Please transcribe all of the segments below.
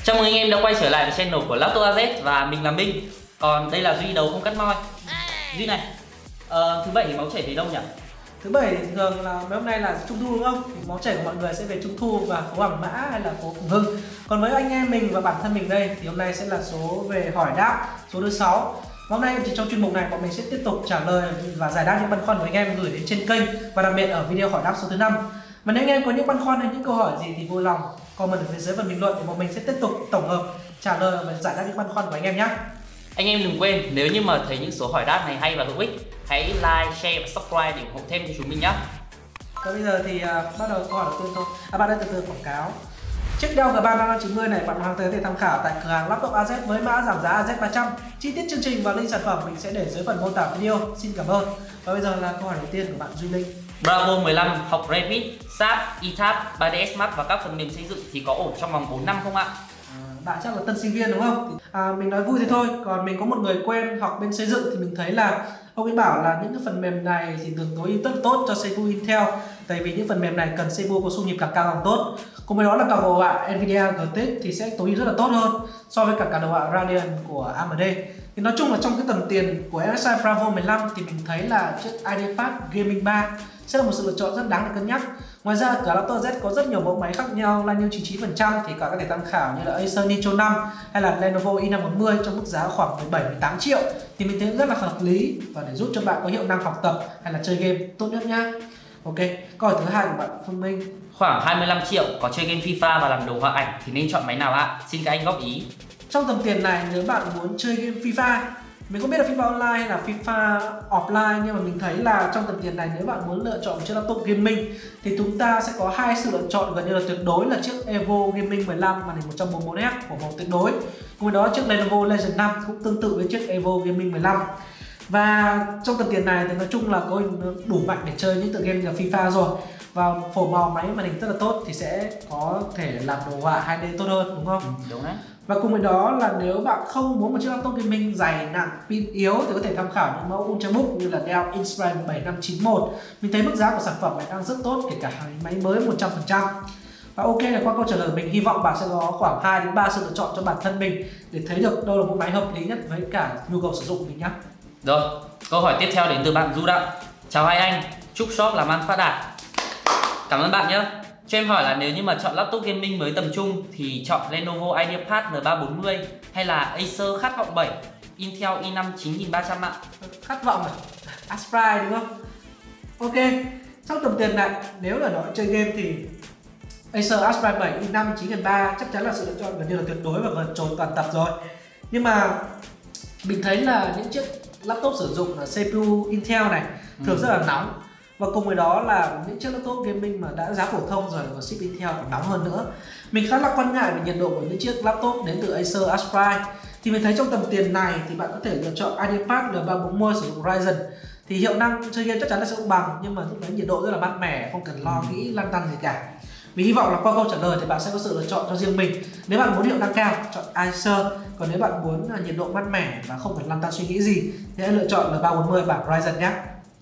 Chào mừng anh em đã quay trở lại với channel của Laptop AZ và mình là Minh. Còn đây là Duy đấu không cắt moi. Duy này, thứ bảy thì máu chảy về đâu nhỉ? Thứ bảy thì thường là mấy hôm nay là Trung thu đúng không? Thì máu chảy của mọi người sẽ về Trung thu và phố Hàng Mã hay là phố Phùng Hưng. Còn với anh em mình và bản thân mình đây thì hôm nay sẽ là số về hỏi đáp số thứ 6. Hôm nay thì trong chuyên mục này bọn mình sẽ tiếp tục trả lời và giải đáp những băn khoăn của anh em gửi đến trên kênh, và đặc biệt ở video hỏi đáp số thứ 5. Và nếu anh em có những băn khoăn hay những câu hỏi gì thì vui lòng comment ở phía dưới phần bình luận để bọn mình sẽ tiếp tục tổng hợp trả lời và giải đáp những băn khoăn của anh em nhé. Anh em đừng quên, nếu như mà thấy những số hỏi đáp này hay và hữu ích, hãy like, share và subscribe để ủng hộ thêm cho chúng mình nhé. Và bây giờ thì bắt đầu câu hỏi đầu tiên thôi. Bạn ơi, từ quảng cáo. Chiếc Dell G3 5590 này bạn hoàn toàn có thể tham khảo tại cửa hàng Laptop AZ với mã giảm giá AZ300. Chi tiết chương trình và link sản phẩm mình sẽ để dưới phần mô tả video. Xin cảm ơn. Và bây giờ là câu hỏi đầu tiên của bạn Duy Linh. Bravo 15 học Revit, SAP, ETAP, 3ds Max và các phần mềm xây dựng thì có ổn trong vòng 4 năm không ạ? Bạn chắc là tân sinh viên đúng không? Mình nói vui thế thôi. Còn mình có một người quen học bên xây dựng thì mình thấy là ông ấy bảo là những cái phần mềm này thì được tối ưu rất tốt cho CPU Intel. Tại vì những phần mềm này cần CPU có xung nhịp càng cao càng tốt. Cùng với đó là cả đồ họa Nvidia GTX thì sẽ tối ưu rất là tốt hơn so với cả đồ họa Radeon của AMD. Thì nói chung là trong cái tầm tiền của MSI Bravo 15 thì mình thấy là chiếc IdeaPad Gaming 3 sẽ là một sự lựa chọn rất đáng để cân nhắc. Ngoài ra cả Laptop AZ có rất nhiều mẫu máy khác nhau, là như 99% thì cả có thể tham khảo như là Acer Nitro 5 hay là Lenovo i540 trong mức giá khoảng 17-18 triệu thì mình thấy rất là hợp lý và để giúp cho bạn có hiệu năng học tập hay là chơi game tốt nhất nhá. Ok, câu hỏi thứ hai của bạn Phương Minh. Khoảng 25 triệu có chơi game FIFA và làm đồ họa ảnh thì nên chọn máy nào ạ? Xin các anh góp ý. Trong tầm tiền này nếu bạn muốn chơi game FIFA, mình không biết là FIFA online hay là FIFA offline, nhưng mà mình thấy là trong tầm tiền này nếu bạn muốn lựa chọn chiếc laptop gaming thì chúng ta sẽ có hai sự lựa chọn gần như là tuyệt đối là chiếc Evo Gaming 15 màn hình 144Hz của màu tuyệt đối. Cùng với đó chiếc Lenovo Legion 5 cũng tương tự với chiếc Evo Gaming 15. Và trong tầm tiền này thì nói chung là có đủ mạnh để chơi những tựa game như là FIFA rồi. Và phổ màu máy màn hình rất là tốt thì sẽ có thể làm đồ họa 2D tốt hơn đúng không? Đúng đấy. Và cùng với đó là nếu bạn không muốn một chiếc laptop gaming dày, nặng, pin yếu thì có thể tham khảo những mẫu Ultrabook như là Dell Inspiron 7591. Mình thấy mức giá của sản phẩm này đang rất tốt, kể cả máy mới 100%. Và ok, là qua câu trả lời mình hy vọng bạn sẽ có khoảng 2 đến 3 sự lựa chọn cho bản thân mình để thấy được đâu là một máy hợp lý nhất với cả nhu cầu sử dụng của mình nhé. Rồi, câu hỏi tiếp theo đến từ bạn Du Đặng. Chào hai anh, chúc shop làm ăn phát đạt. Cảm ơn bạn nhé. Cho em hỏi là nếu như mà chọn laptop gaming mới tầm trung thì chọn Lenovo IdeaPad N340 hay là Acer khát vọng 7, Intel i5 9300 ạ? Khát vọng à? Aspire đúng không? Ok, trong tầm tiền này nếu là nói chơi game thì Acer Aspire 7 i5 9300 chắc chắn là sự lựa chọn gần như là tuyệt đối và vượt trội toàn tập rồi. Nhưng mà mình thấy là những chiếc laptop sử dụng là CPU Intel này thường rất là nóng. Và cùng với đó là những chiếc laptop gaming mà đã giá phổ thông rồi và chip Intel còn nóng hơn nữa. Mình khá là quan ngại về nhiệt độ của những chiếc laptop đến từ Acer Aspire. Thì mình thấy trong tầm tiền này thì bạn có thể lựa chọn IdeaPad N340 sử dụng Ryzen. Thì hiệu năng chơi game chắc chắn là sẽ không bằng, nhưng mà lúc đấy nhiệt độ rất là mát mẻ, không cần lo nghĩ lăn tăn gì cả. Mình hy vọng là qua câu trả lời thì bạn sẽ có sự lựa chọn cho riêng mình. Nếu bạn muốn hiệu năng cao, chọn Acer. Còn nếu bạn muốn nhiệt độ mát mẻ và không cần lăn tăn suy nghĩ gì thì hãy lựa chọn N340 bản Ryzen nhé.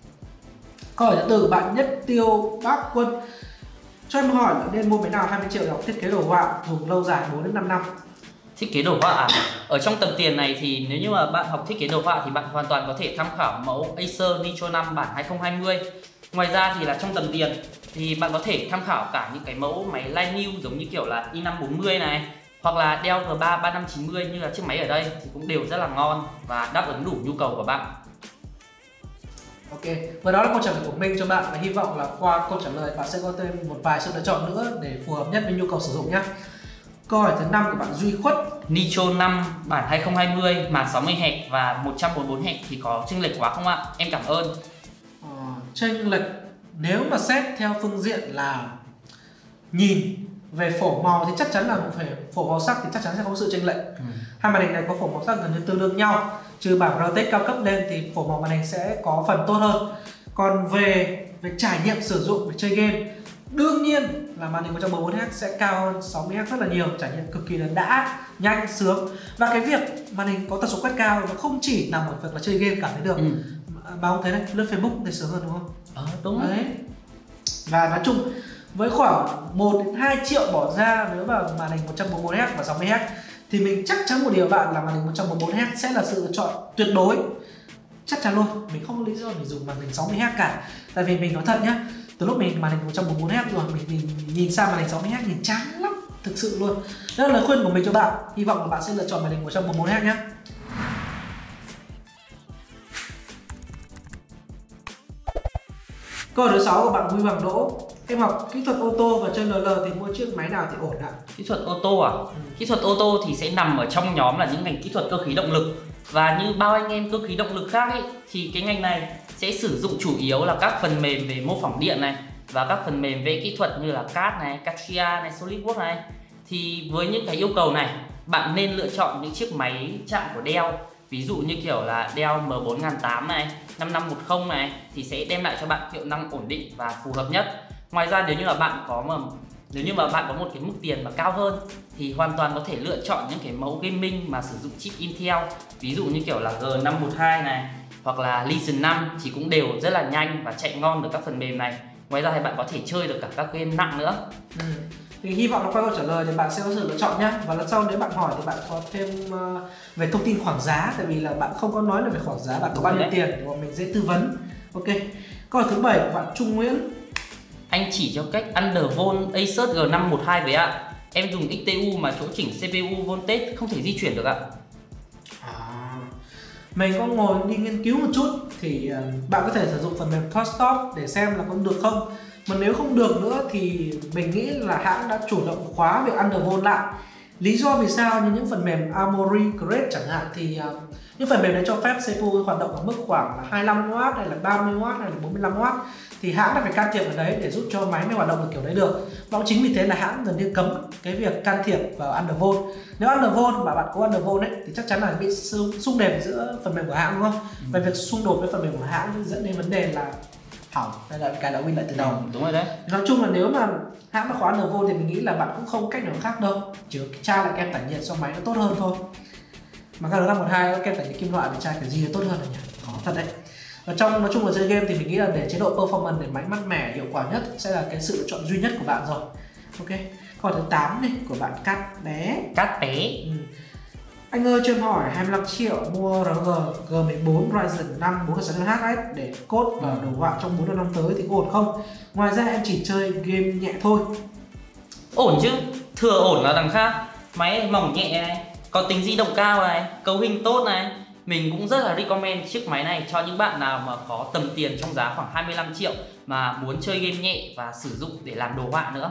Câu hỏi thứ tư của bạn Nhất Tiêu Bác Quân. Cho em hỏi là nên mua máy nào 20 triệu để học thiết kế đồ họa dùng lâu dài 4 đến 5 năm? Thiết kế đồ họa à? Ở trong tầm tiền này thì nếu như mà bạn học thiết kế đồ họa thì bạn hoàn toàn có thể tham khảo mẫu Acer Nitro 5 bản 2020. Ngoài ra thì là trong tầm tiền thì bạn có thể tham khảo cả những cái mẫu máy line new giống như kiểu là i540 này, hoặc là Dell G3 3590 như là chiếc máy ở đây thì cũng đều rất là ngon và đáp ứng đủ nhu cầu của bạn. Ok, và đó là câu trả lời của mình cho bạn, và hy vọng là qua câu trả lời bạn sẽ có thêm một vài sự lựa chọn nữa để phù hợp nhất với nhu cầu sử dụng nhé. Câu hỏi thứ 5 của bạn Duy Khuất. Nitro 5 bản 2020 màn 60Hz và 144Hz thì có chênh lệch quá không ạ? Em cảm ơn. Chênh lệch nếu mà xét theo phương diện là nhìn về phổ màu thì chắc chắn là phổ màu sắc thì chắc chắn sẽ có sự chênh lệch. Hai màn hình này có phổ màu sắc gần như tương đương nhau, trừ bảng RTX cao cấp lên thì phổ màu màn hình sẽ có phần tốt hơn. Còn về trải nghiệm sử dụng về chơi game, đương nhiên là màn hình 144Hz sẽ cao hơn 60Hz rất là nhiều, trải nghiệm cực kỳ là đã, nhanh, sướng. Và cái việc màn hình có tần số quét cao nó không chỉ nằm ở việc là chơi game cảm thấy được, mà ông thấy này, lướt Facebook thì sướng hơn đúng không? Đúng đấy. Và nói chung với khoảng 1 đến 2 triệu bỏ ra nếu mà màn hình 144Hz và 60Hz thì mình chắc chắn một điều bạn là màn hình 144Hz sẽ là sự lựa chọn tuyệt đối. Chắc chắn luôn, mình không có lý do để dùng màn hình 60Hz cả. Tại vì mình nói thật nhá, từ lúc mình màn hình 144Hz rồi mình nhìn sang màn hình 60Hz nhìn chán lắm, thực sự luôn. Đó là lời khuyên của mình cho bạn, hy vọng là bạn sẽ lựa chọn màn hình 144Hz nhé. Câu hỏi thứ 6 của bạn Huy Hoàng Đỗ. Em học kỹ thuật ô tô và chơi LL thì mua chiếc máy nào thì ổn ạ? Kỹ thuật ô tô à? Kỹ thuật ô tô thì sẽ nằm ở trong nhóm là những ngành kỹ thuật cơ khí động lực. Và như bao anh em cơ khí động lực khác ấy, thì cái ngành này sẽ sử dụng chủ yếu là các phần mềm về mô phỏng điện này và các phần mềm về kỹ thuật như là CAD này, Catria này, SolidWorks này. Thì với những cái yêu cầu này, bạn nên lựa chọn những chiếc máy chạm của Dell. Ví dụ như kiểu là Dell M4008 này, 5510 này thì sẽ đem lại cho bạn hiệu năng ổn định và phù hợp nhất. Ngoài ra nếu như mà bạn có một cái mức tiền mà cao hơn thì hoàn toàn có thể lựa chọn những cái mẫu gaming mà sử dụng chip Intel, ví dụ như kiểu là G512 này hoặc là Legion 5 thì cũng đều rất là nhanh và chạy ngon được các phần mềm này. Ngoài ra thì bạn có thể chơi được cả các game nặng nữa. Thì hy vọng là qua câu trả lời thì bạn sẽ có sự lựa chọn nhé. Và lần sau nếu bạn hỏi thì bạn có thêm về thông tin khoảng giá, tại vì là bạn không có nói là về khoảng giá bạn có bao nhiêu tiền để mình dễ tư vấn. Ok. Câu hỏi thứ 7 của bạn Trung Nguyễn. Anh chỉ cho cách undervolt Asus G512 với ạ. Em dùng XTU mà chỗ chỉnh CPU voltage không thể di chuyển được ạ. Mình có ngồi đi nghiên cứu một chút thì bạn có thể sử dụng phần mềm ThoughtStop để xem là có được không. Mà nếu không được nữa thì mình nghĩ là hãng đã chủ động khóa việc undervolt lại. Lý do vì sao như những phần mềm Armoury Crate chẳng hạn thì những phần mềm này cho phép CPU hoạt động ở mức khoảng là 25W hay là 30W hay là 45W thì hãng đã phải can thiệp ở đấy để giúp cho máy hoạt động được kiểu đấy được. Và chính vì thế là hãng gần như cấm cái việc can thiệp vào undervolt. Nếu undervolt mà bạn có undervolt ấy thì chắc chắn là bị xung đột giữa phần mềm của hãng, đúng không? Và việc xung đột với phần mềm của hãng dẫn đến vấn đề là hỏng hay là cái đã win lại từ đầu. Đúng rồi đấy. Nói chung là nếu mà hãng đã khóa undervolt thì mình nghĩ là bạn cũng không cách nào khác đâu, chỉ tra lại kem tản nhiệt cho máy nó tốt hơn thôi. Mà các G512 kem tản nhiệt kim loại thì tra cái gì là tốt hơn rồi nhỉ? Khó thật đấy. Và trong nói chung là chơi game thì mình nghĩ là để chế độ performance để máy mát mẻ hiệu quả nhất sẽ là cái sự lựa chọn duy nhất của bạn rồi. Ok. Câu hỏi thứ 8 này của bạn Cát Bé. Cát Bé. Anh ơi cho em hỏi 25 triệu mua RG G14 Ryzen 5 460Hz để code và đồ họa trong 4 năm tới thì có ổn không? Ngoài ra em chỉ chơi game nhẹ thôi. Ổn chứ, thừa ổn là đằng khác. Máy mỏng nhẹ này, có tính di động cao này, cấu hình tốt này. Mình cũng rất là recommend chiếc máy này cho những bạn nào mà có tầm tiền trong giá khoảng 25 triệu mà muốn chơi game nhẹ và sử dụng để làm đồ họa nữa.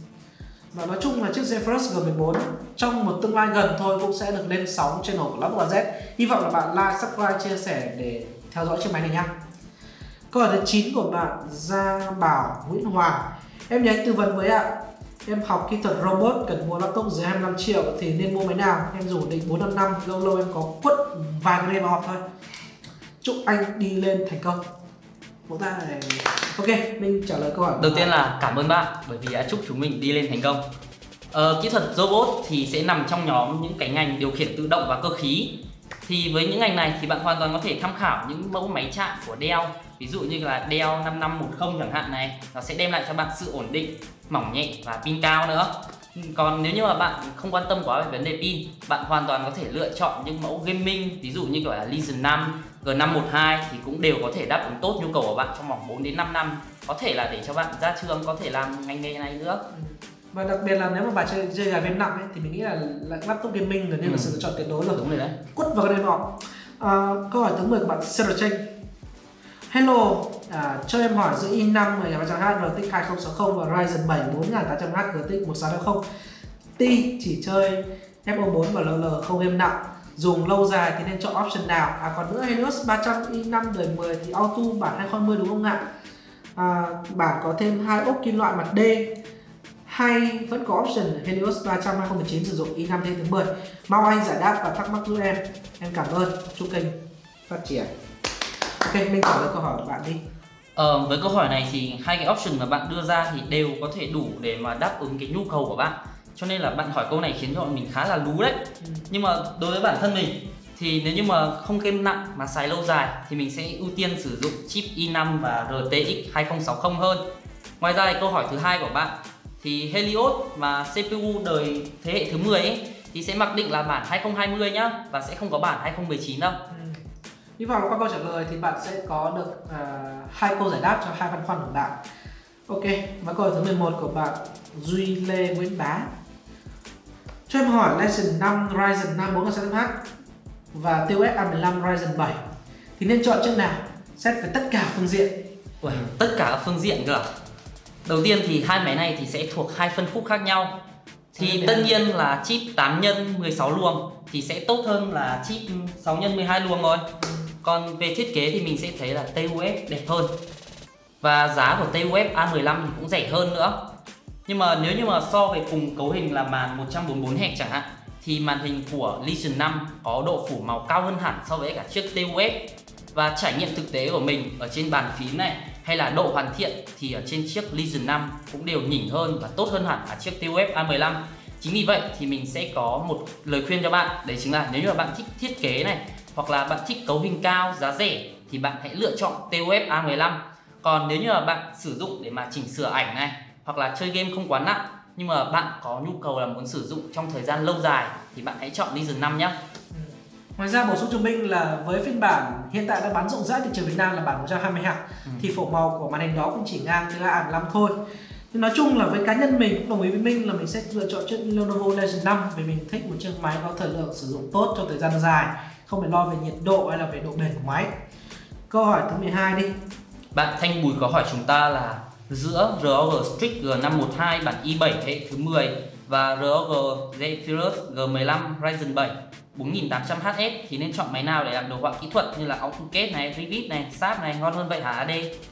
Và nói chung là chiếc Zephyrus G14 trong một tương lai gần thôi cũng sẽ được lên sóng channel của Log Z. Hy vọng là bạn like, subscribe, chia sẻ để theo dõi chiếc máy này nhé. Câu hỏi thứ 9 của bạn Gia Bảo Nguyễn Hoàng. Em nhờ anh tư vấn với ạ. Em học kỹ thuật robot cần mua laptop dưới 25 triệu thì nên mua máy nào? Em dùng định 4-5 năm, lâu lâu em có quất vài game vào học thôi. Chúc anh đi lên thành công. Vỗ tay này. Ok, mình trả lời câu hỏi. Đầu tiên là cảm ơn bạn bởi vì đã chúc chúng mình đi lên thành công. Kỹ thuật robot thì sẽ nằm trong nhóm những cái ngành điều khiển tự động và cơ khí. Thì với những ngành này thì bạn hoàn toàn có thể tham khảo những mẫu máy chạm của Dell. Ví dụ như là Dell 5510 chẳng hạn này, nó sẽ đem lại cho bạn sự ổn định, mỏng nhẹ và pin cao nữa. Còn nếu như mà bạn không quan tâm quá về vấn đề pin, bạn hoàn toàn có thể lựa chọn những mẫu gaming, ví dụ như kiểu là Legion 5, G512 thì cũng đều có thể đáp ứng tốt nhu cầu của bạn trong vòng 4 đến 5 năm. Có thể là để cho bạn ra trường có thể làm ngành nghề này nữa. Và đặc biệt là nếu mà bạn chơi gà game nặng ấy, thì mình nghĩ là laptop gaming gần như là sự lựa chọn tuyệt đối rồi. Đúng rồi đấy. Quất vào cái đêm nọ. Câu hỏi thứ 10 của bạn Sarah Cheng. Hello, cho em hỏi giữa i5 1300Hz RTX 2060 và Ryzen 7 4800H RTX 1650 Ti chỉ chơi FO4 và LL không game nặng, dùng lâu dài thì nên chọn option nào? Còn nữa Helios 300 i5 đời 10 thì auto bản 2020 đúng không ạ? Bản có thêm 2 ốc kim loại mặt D hay vẫn có option Helios 300 2019 sử dụng i5 thế thứ 10? Mong anh giải đáp và thắc mắc giúp em. Em cảm ơn. Chúc kênh phát triển. Ok, mình trả lời câu hỏi của bạn đi. Với câu hỏi này thì hai cái option mà bạn đưa ra thì đều có thể đủ để mà đáp ứng cái nhu cầu của bạn. Cho nên là bạn hỏi câu này khiến cho mình khá là lú đấy. Nhưng mà đối với bản thân mình thì nếu như mà không game nặng mà xài lâu dài thì mình sẽ ưu tiên sử dụng chip i5 và RTX 2060 hơn. Ngoài ra thì câu hỏi thứ hai của bạn thì Helios mà CPU đời thế hệ thứ 10 ấy thì sẽ mặc định là bản 2020 nhá, và sẽ không có bản 2019 đâu. Hy vọng là qua câu trả lời thì bạn sẽ có được 2 câu giải đáp cho 2 băn khoăn của bạn. Ok, và câu hỏi thứ 11 của bạn Duy Lê Nguyễn Bá. Cho em hỏi Legion 5 Ryzen 5 4600H và TOS A15 Ryzen 7 thì nên chọn chiếc nào xét về tất cả phương diện? Ui, tất cả các phương diện cơ à? Đầu tiên thì hai máy này thì sẽ thuộc hai phân khúc khác nhau. Thì tất nhiên là chip 8 x 16 luồng thì sẽ tốt hơn là chip 6 x 12 luồng rồi. Còn về thiết kế thì mình sẽ thấy là TUF đẹp hơn. Và giá của TUF A15 thì cũng rẻ hơn nữa. Nhưng mà nếu như mà so về cùng cấu hình là màn 144 Hz chẳng hạn thì màn hình của Legion 5 có độ phủ màu cao hơn hẳn so với cả chiếc TUF. Và trải nghiệm thực tế của mình ở trên bàn phím này hay là độ hoàn thiện thì ở trên chiếc Legion 5 cũng đều nhỉnh hơn và tốt hơn hẳn ở chiếc TUF A15. Chính vì vậy thì mình sẽ có một lời khuyên cho bạn, đấy chính là nếu như mà bạn thích thiết kế này hoặc là bạn thích cấu hình cao, giá rẻ thì bạn hãy lựa chọn TUF A15. Còn nếu như mà bạn sử dụng để mà chỉnh sửa ảnh này hoặc là chơi game không quá nặng nhưng mà bạn có nhu cầu là muốn sử dụng trong thời gian lâu dài thì bạn hãy chọn Legion 5 nhé. Ngoài ra bổ sung cho mình là với phiên bản hiện tại đã bán rộng rãi thị trường Việt Nam là bản 120Hz thì phổ màu của màn hình đó cũng chỉ ngang với A15 thôi. Nhưng nói chung là với cá nhân mình cũng đồng ý với mình là mình sẽ lựa chọn chiếc Lenovo Legion 5 vì mình thích một chiếc máy có thời lượng sử dụng tốt trong thời gian dài, không phải lo về nhiệt độ hay là về độ bền của máy. Câu hỏi thứ 12 đi. Bạn Thanh Bùi có hỏi chúng ta là giữa ROG Strix G512 bản i7 thế hệ thứ 10 và ROG Zephyrus G15 Ryzen 7 4800HS thì nên chọn máy nào để làm đồ họa kỹ thuật như là AutoCAD này, Revit này, SAP này ngon hơn vậy hả AD?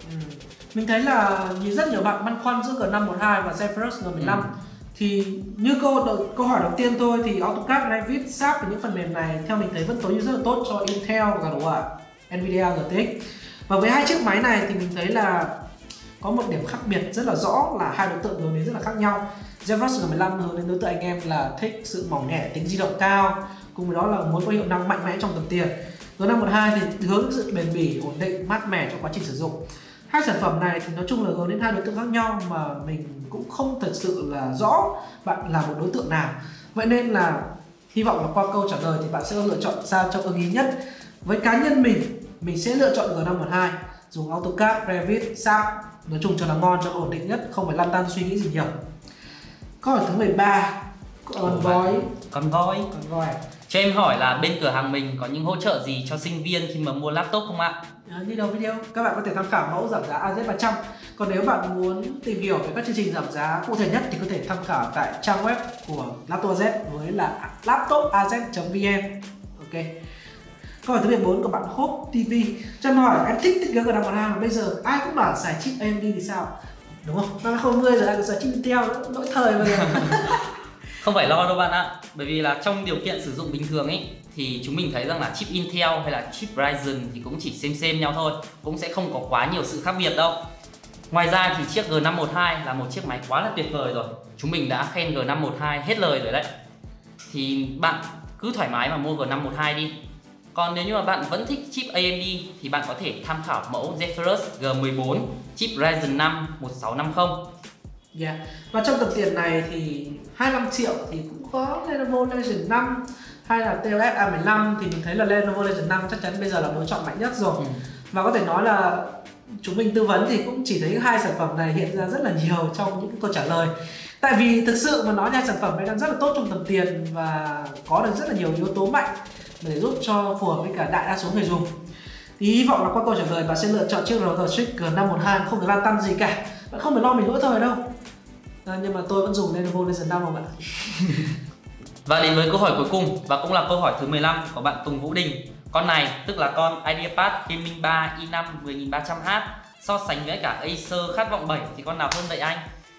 Mình thấy là rất nhiều bạn băn khoăn giữa G512 và Zephyrus G15. Thì như câu hỏi đầu tiên thôi thì AutoCAD, Revit, SAP và những phần mềm này theo mình thấy vẫn tối ưu rất là tốt cho Intel và đồ họa Nvidia GTX. Và với hai chiếc máy này thì mình thấy là có một điểm khác biệt rất là rõ là hai đối tượng hướng đến rất là khác nhau. Zephyrus G15 hướng đến đối tượng anh em là thích sự mỏng nhẹ, tính di động cao, cùng với đó là muốn có hiệu năng mạnh mẽ trong tầm tiền. G512 thì hướng đến sự bền bỉ, ổn định, mát mẻ trong quá trình sử dụng. Hai sản phẩm này thì nói chung là hướng đến hai đối tượng khác nhau mà mình cũng không thật sự là rõ bạn là một đối tượng nào. Vậy nên là hy vọng là qua câu trả lời thì bạn sẽ lựa chọn sao cho ưng ý nhất. Với cá nhân mình sẽ lựa chọn G512, dùng AutoCAD, Revit, SAP, nói chung cho nó ngon, cho ổn định nhất, không phải lăn tăn suy nghĩ gì nhiều. Câu hỏi thứ 13, con voi. Cho em hỏi là bên cửa hàng mình có những hỗ trợ gì cho sinh viên khi mà mua laptop không ạ? Như đầu video, các bạn có thể tham khảo mẫu giảm giá AZ300. Còn nếu bạn muốn tìm hiểu về các chương trình giảm giá cụ thể nhất thì có thể tham khảo tại trang web của Laptop AZ với là laptopaz.vn. Ok. Câu hỏi thứ 14 của bạn Hope TV. Cho em hỏi em thích thiết kế G512 mà bây giờ ai cũng bảo xài chip AMD thì sao? Đúng không? Năm 2020 rồi ai cũng xài chip Intel, lỗi thời bây giờ. Không phải lo đâu bạn ạ. Bởi vì là trong điều kiện sử dụng bình thường ấy thì chúng mình thấy rằng là chip Intel hay là chip Ryzen thì cũng chỉ xem nhau thôi, cũng sẽ không có quá nhiều sự khác biệt đâu. Ngoài ra thì chiếc G512 là một chiếc máy quá là tuyệt vời rồi. Chúng mình đã khen G512 hết lời rồi đấy. Thì bạn cứ thoải mái mà mua G512 đi. Còn nếu như mà bạn vẫn thích chip AMD thì bạn có thể tham khảo mẫu Zephyrus G14 chip Ryzen 5 1650. Và trong tầm tiền này thì 25 triệu thì cũng có Lenovo Legion 5 hay là TOS A15 thì mình thấy là Lenovo Legion 5 chắc chắn bây giờ là lựa chọn mạnh nhất rồi. Và có thể nói là chúng mình tư vấn thì cũng chỉ thấy hai sản phẩm này hiện ra rất là nhiều trong những câu trả lời. Tại vì thực sự mà nói hai sản phẩm này đang rất là tốt trong tầm tiền và có được rất là nhiều yếu tố mạnh để giúp cho phù hợp với cả đại đa số người dùng. Thì hy vọng là qua câu trả lời bạn sẽ lựa chọn chiếc ROG Strix G512 không phải lan tăn gì cả. Bạn không phải lo mình lỗi thời đâu. Nhưng mà tôi vẫn dùng Lenovo Legion 5 không ạ? Và đến với câu hỏi cuối cùng và cũng là câu hỏi thứ 15 của bạn Tùng Vũ Đình. Con này tức là con IdeaPad Gaming 3 i5 10300H so sánh với cả Acer Khát Vọng 7 thì con nào hơn vậy anh?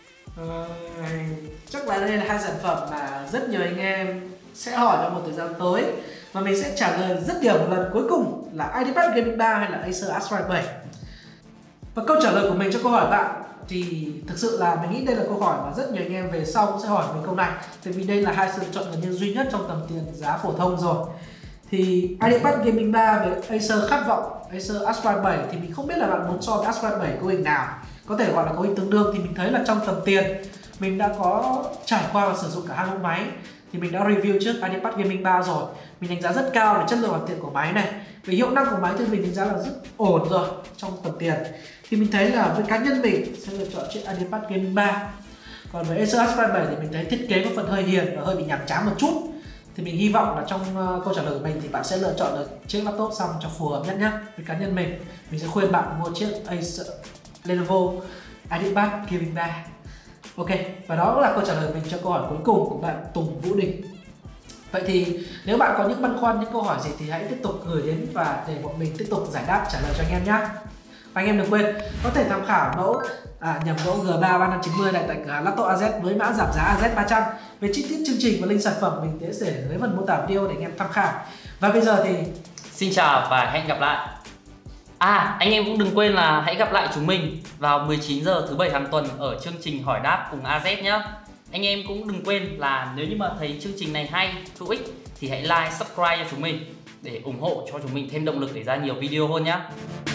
Chắc là đây là hai sản phẩm mà rất nhiều anh em sẽ hỏi trong một thời gian tới và mình sẽ trả lời rất nhiều một lần cuối cùng là IdeaPad Gaming 3 hay là Acer Astride 7. Và câu trả lời của mình cho câu hỏi bạn thì thực sự là mình nghĩ đây là câu hỏi mà rất nhiều anh em về sau cũng sẽ hỏi mình câu này. Tại vì đây là hai sự lựa chọn gần như duy nhất trong tầm tiền giá phổ thông rồi. Thì IdeaPad Gaming 3 với Acer Khát Vọng, Acer Astride 7 thì mình không biết là bạn muốn so với Astride 7 cấu hình nào. có thể gọi là cấu hình tương đương, thì mình thấy là trong tầm tiền mình đã có trải qua và sử dụng cả hai mẫu máy. Thì mình đã review trước IdeaPad Gaming 3 rồi, mình đánh giá rất cao về chất lượng hoàn thiện của máy này, về hiệu năng của máy thì mình đánh giá là rất ổn rồi trong tầm tiền. Thì mình thấy là với cá nhân mình sẽ lựa chọn chiếc IdeaPad Gaming 3. Còn với Acer Aspire 7 thì mình thấy thiết kế có phần hơi hiền và hơi bị nhàm chán một chút. Thì mình hy vọng là trong câu trả lời của mình thì bạn sẽ lựa chọn được chiếc laptop xong cho phù hợp nhất nhé. Với cá nhân mình sẽ khuyên bạn mua chiếc Acer Lenovo IdeaPad Gaming 3. Ok, và đó là câu trả lời mình cho câu hỏi cuối cùng của bạn Tùng Vũ Đình. Vậy thì nếu bạn có những băn khoăn, những câu hỏi gì thì hãy tiếp tục gửi đến và để bọn mình tiếp tục giải đáp trả lời cho anh em nhé. Và anh em đừng quên có thể tham khảo mẫu mẫu G3 3590 này tại cửa hàng Laptop AZ với mã giảm giá AZ 300. Về chi tiết chương trình và link sản phẩm mình sẽ để dưới phần mô tả video để anh em tham khảo. Và bây giờ thì xin chào và hẹn gặp lại. Anh em cũng đừng quên là hãy gặp lại chúng mình vào 19 giờ thứ 7 hàng tuần ở chương trình hỏi đáp cùng AZ nhé. Anh em cũng đừng quên là nếu như mà thấy chương trình này hay, hữu ích thì hãy like, subscribe cho chúng mình để ủng hộ cho chúng mình thêm động lực để ra nhiều video hơn nhé.